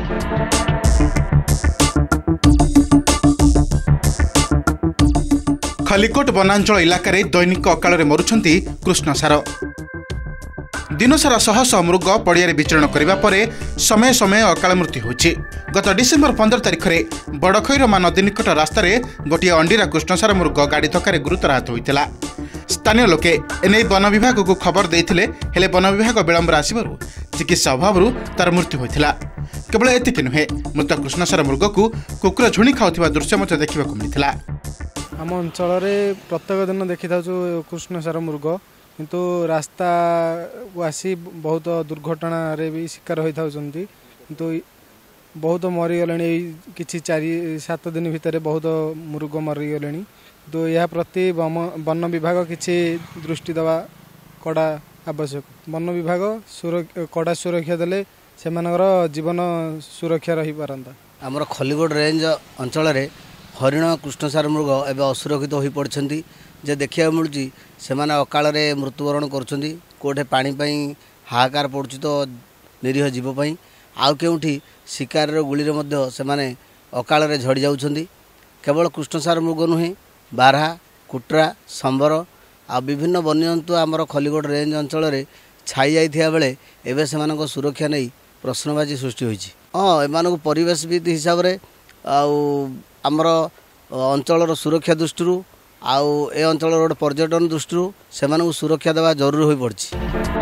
खलिकोट वनांचल इलाका दैनिक अकाल मरुछंती कृष्णसार। दिनसारा शह शह मृग पड़िया विचरण करने पर समय समय अकाल मृत्यु होछि। गत डिसेम्बर 15 तारिख में बड़खैरमा नदी निकट रास्तार गोटे अंडीरा कृष्णसार मृग गाड़ी धक्का गुरुतर आहत होता। स्थानीय लोके एने वन विभाग को खबर देते हेले वन विभाग विलंबर आसबार चिकित्सा अभाव तार मृत्यु होता। केवल एतिक नुहे मृत कृष्णसार मृग को कुकुर झुणी खाऊा दृश्य देखा मिलता। आम अंचल प्रत्येक दिन देखी था कृष्णसार मृग किंतु रास्ता को आसी बहुत दुर्घटना भी शिकार होता किंतु बहुत मरीगले कि 4-7 दिन भितर बहुत मृग मरीगले। तो यह प्रति वन विभाग किसी दृष्टि देवा कड़ा आवश्यक। वन विभाग कड़ा सुरक्षा देले से जीवन सुरक्षा रही पारंता। आमर खलिकोट रेंज अंचल हरिण कृष्णसार मृग एवं असुरक्षित हो पड़ती जे देखा मिलूँ से अकाल मृत्युवरण करोटे पानी हाहाकार पड़ुची तो निरीह जीवपाई आउ केउठी शिकार गुली से अकाल झड़ी जाउछंती। केवल कृष्णसार मृग नुहे बारहा कुट्रा संबर आ विभिन्न वन्यजंतु आमर खलिकोट रेंज अंचल छाई जाइथिया बेले एबे सेमानक सुरक्षा नहीं प्रश्नबाजी सृष्टि होइछि। एमानक परिवेशविद हिसाब रे आमर अंचल सुरक्षा दृष्टि आउ ए अंचल रोड पर्यटन दृष्टि से सुरक्षा देवा जरूरी हो पड़ी।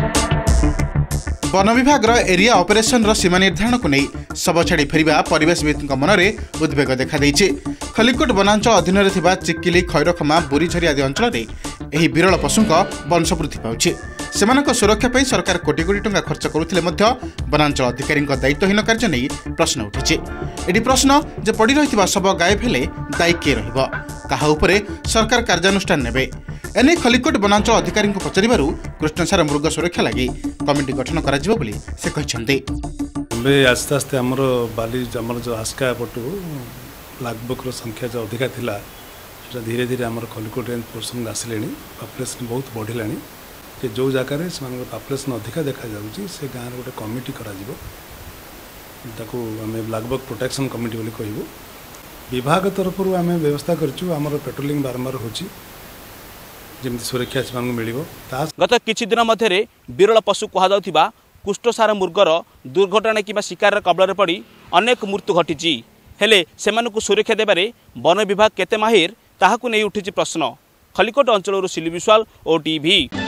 वन विभाग एरिया ऑपरेशन सीमा निर्धारण को नहीं शव छाड़ी फेरिबा परिवेशविद मन में उद्वेग देखा देइछि। खलिकोट वनांचल अधीन चिकिली खैरखमा बुरीझरी आदि अंचल में विरल पशु वंश वृद्धि पाउछि। सेमानक सुरक्षा पर सरकार कोटी कोटी टंका खर्च करुथिले मध्य वनांचल अधिकारी दायित्वहीन कार्य नहीं प्रश्न उठिछि। एटी प्रश्न जे पड़ी रहिथिबा शव गायब हेले दायी किए रहिबो, काहा उपरे सरकार कार्यानुष्ठान नेबे। एने खलिकोट वनांचल अधिकारी पचारिबारु कृष्णसार मृग सुरक्षा लगी कमिटी गठन कराजिबो बोली से कहिसंते। आस्ते आस्ते आमर बाली आमर जो आस्का पटु लागबकर संख्या जो अधिका थिला धीरे धीरे आमर खलिकोट रेंज पोर्सन आसिले पॉपुलेशन बहुत बढ़िला कि जो जगार से पॉपुलेशन अधिका देखा जाउची से गाँव गोटे कमिटी कराजिबो ताकू आमे ब्लैकबक प्रोटेक्शन कमिटी बोली कहबो। विभाग तरफ आम व्यवस्था करछु आमर पेट्रोलिंग बारंबार होची जेमती सुरक्षा से मिलिबो। गत किछि दिन मध्यरे विरल पशु कहा जाउथिबा कृष्णसार मृगर दुर्घटना किबा शिकार कबଳରେ पड़ी अनेक मृत्यु घटिछि। हेले सेमानकु सुरक्षा देबारे वन विभाग केते माहिर ताहाकु नै उठिछि प्रश्न। खलिकोट अंचलରୁ सिली विश्वाल OTV।